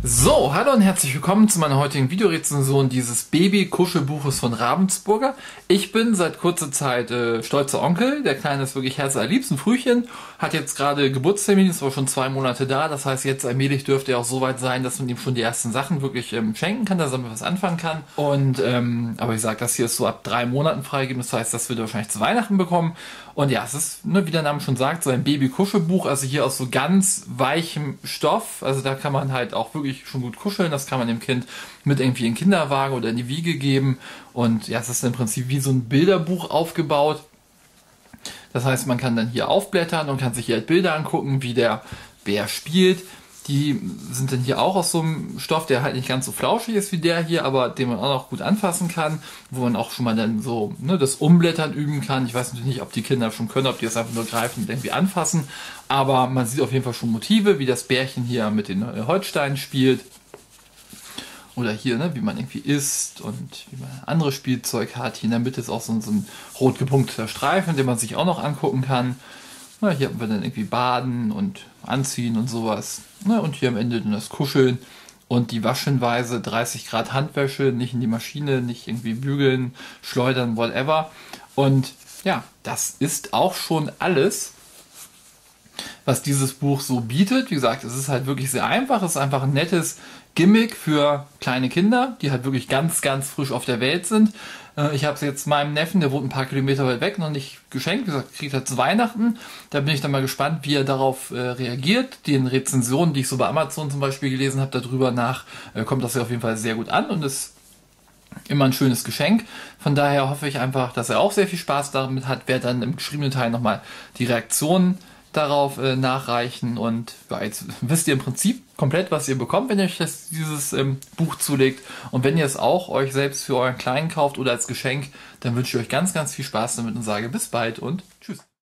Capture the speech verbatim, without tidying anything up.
So, hallo und herzlich willkommen zu meiner heutigen Videorezension dieses Baby-Kuschelbuches von Ravensburger. Ich bin seit kurzer Zeit äh, stolzer Onkel. Der Kleine ist wirklich herzallerliebst, ein Frühchen. Hat jetzt gerade Geburtstermin, ist aber schon zwei Monate da. Das heißt, jetzt allmählich dürfte er auch so weit sein, dass man ihm schon die ersten Sachen wirklich ähm, schenken kann, dass er damit was anfangen kann. Und, ähm, aber ich sage, das hier ist so ab drei Monaten freigegeben. Das heißt, das wird er wahrscheinlich zu Weihnachten bekommen. Und ja, es ist, ne, wie der Name schon sagt, so ein Baby-Kuschelbuch. Also hier aus so ganz weichem Stoff. Also da kann man halt auch wirklich schon gut kuscheln. Das kann man dem Kind mit irgendwie in den Kinderwagen oder in die Wiege geben. Und ja, es ist im Prinzip wie so ein Bilderbuch aufgebaut. Das heißt, man kann dann hier aufblättern und kann sich hier halt Bilder angucken, wie der Bär spielt. Die sind dann hier auch aus so einem Stoff, der halt nicht ganz so flauschig ist wie der hier, aber den man auch noch gut anfassen kann, wo man auch schon mal dann so ne, das Umblättern üben kann. Ich weiß natürlich nicht, ob die Kinder schon können, ob die das einfach nur greifen und irgendwie anfassen, aber man sieht auf jeden Fall schon Motive, wie das Bärchen hier mit den Holzsteinen spielt. Oder hier, ne, wie man irgendwie isst und wie man anderes Spielzeug hat. Hier in der Mitte ist auch so ein, so ein rot gepunkteter Streifen, den man sich auch noch angucken kann. Na, hier haben wir dann irgendwie Baden und Anziehen und sowas. Na, und hier am Ende dann das Kuscheln und die Waschhinweise, dreißig Grad Handwäsche, nicht in die Maschine, nicht irgendwie bügeln, schleudern, whatever. Und ja, das ist auch schon alles, was dieses Buch so bietet. Wie gesagt, es ist halt wirklich sehr einfach. Es ist einfach ein nettes Gimmick für kleine Kinder, die halt wirklich ganz, ganz frisch auf der Welt sind. Ich habe es jetzt meinem Neffen, der wohnt ein paar Kilometer weit weg, noch nicht geschenkt. Wie gesagt, kriegt er zu Weihnachten. Da bin ich dann mal gespannt, wie er darauf äh, reagiert. Den Rezensionen, die ich so bei Amazon zum Beispiel gelesen habe, darüber nach, äh, kommt das ja auf jeden Fall sehr gut an und ist immer ein schönes Geschenk. Von daher hoffe ich einfach, dass er auch sehr viel Spaß damit hat. Werde dann im geschriebenen Teil nochmal die Reaktionen darauf äh, nachreichen und ja, jetzt wisst ihr im Prinzip komplett, was ihr bekommt, wenn ihr euch das, dieses ähm, Buch zulegt. Und wenn ihr es auch euch selbst für euren Kleinen kauft oder als Geschenk, dann wünsche ich euch ganz, ganz viel Spaß damit und sage bis bald und tschüss.